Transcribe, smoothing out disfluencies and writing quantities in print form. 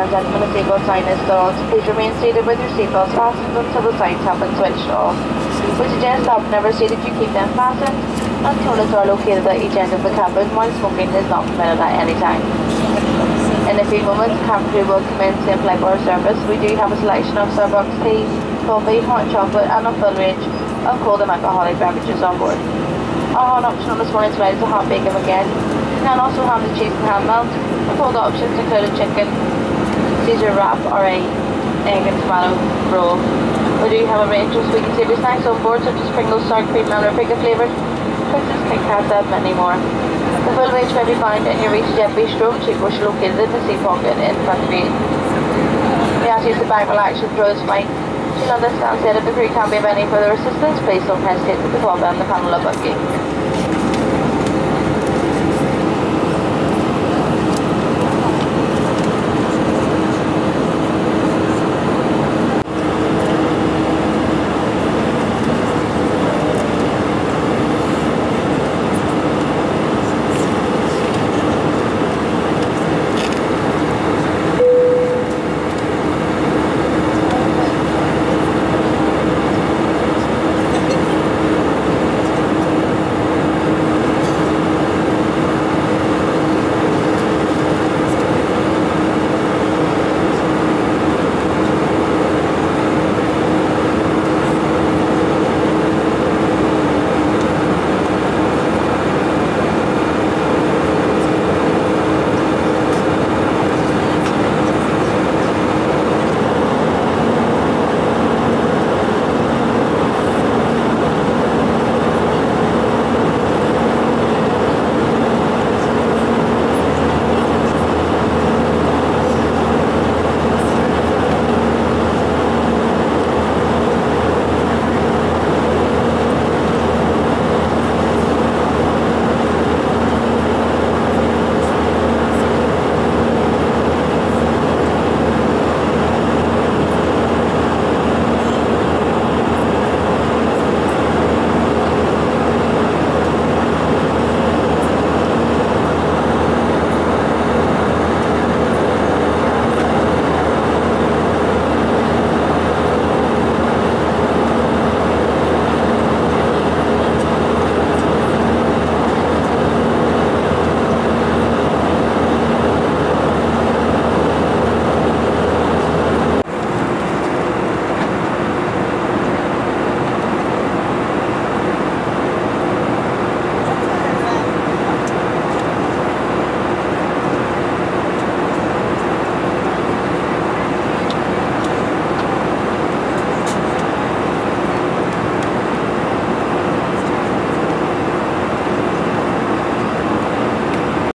and gentlemen, the seatbelt sign is still on, so please remain seated with your seatbelts fastened until the signs have been switched off. We suggest that whenever seated you keep them fastened and toilets are located at each end of the cabin while smoking is not permitted at any time. In a few moments, the cabin crew will commence in-flight bar service. We do have a selection of Starbucks tea, coffee, hot chocolate and a full range of cold and alcoholic beverages on board. Our hot option on this morning's flight is a hot bacon baguette. You can also have the cheese and ham melt. The cold options include a chicken, Caesar wrap or a egg and tomato roll. We do have a range of sweet and savoury snacks on board such as Pringles, sour cream, melon or pickle flavoured, Princess Kit Kats and many more. The full range may be found in your EasyJet Bistro, which is located in the seat pocket in front of you. We ask you to sit back, relax, and enjoy this flight. If you understand that if the crew can be of any further assistance, please don't hesitate to call them the panel above you.